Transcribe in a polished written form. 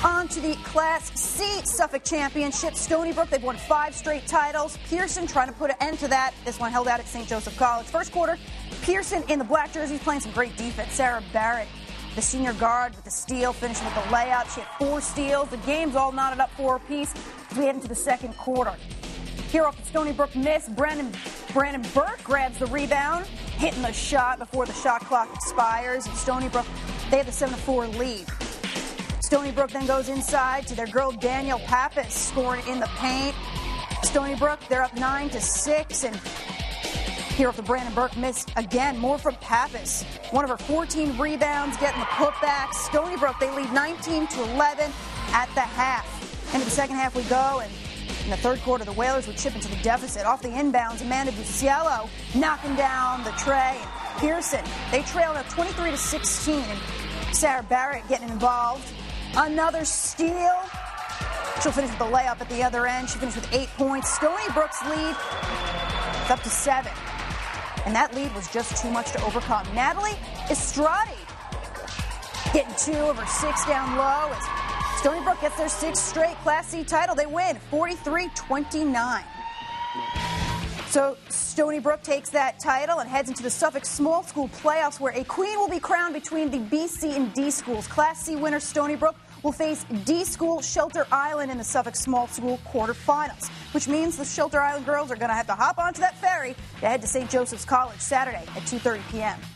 On to the Class C Suffolk Championship. Stony Brook, they've won 5 straight titles. Pearson trying to put an end to that. This one held out at St. Joseph College. First quarter, Pearson in the black jerseys playing some great defense. Sarah Barrett, the senior guard with the steal, finishing with the layup. She had 4 steals. The game's all knotted up 4 apiece as we head into the second quarter. Here off the Stony Brook miss, Brandon Burke grabs the rebound, hitting the shot before the shot clock expires. And Stony Brook, they have the 7-4 lead. Stony Brook then goes inside to their girl Danielle Pappas, scoring in the paint. Stony Brook, they're up 9-6, and here off the Brandon Burke miss again, more from Pappas. One of her 14 rebounds, getting the putback. Stony Brook, they lead 19-11 at the half. Into the second half we go, and in the third quarter, the Whalers would chip into the deficit. Off the inbounds, Amanda Buciello knocking down the tray. And Pearson, they trail now 23-16, and Sarah Barrett getting involved. Another steal. She'll finish with the layup at the other end. She finished with 8 points. Stony Brook's lead is up to 7. And that lead was just too much to overcome. Natalie Estradi getting 2 of her 6 down low as Stony Brook gets their 6th straight Class C title. They win 43-29. So Stony Brook takes that title and heads into the Suffolk Small School Playoffs, where a queen will be crowned between the B, C, and D schools. Class C winner Stony Brook will face D school Shelter Island in the Suffolk Small School quarterfinals, which means the Shelter Island girls are going to have to hop onto that ferry to head to St. Joseph's College Saturday at 2:30 p.m.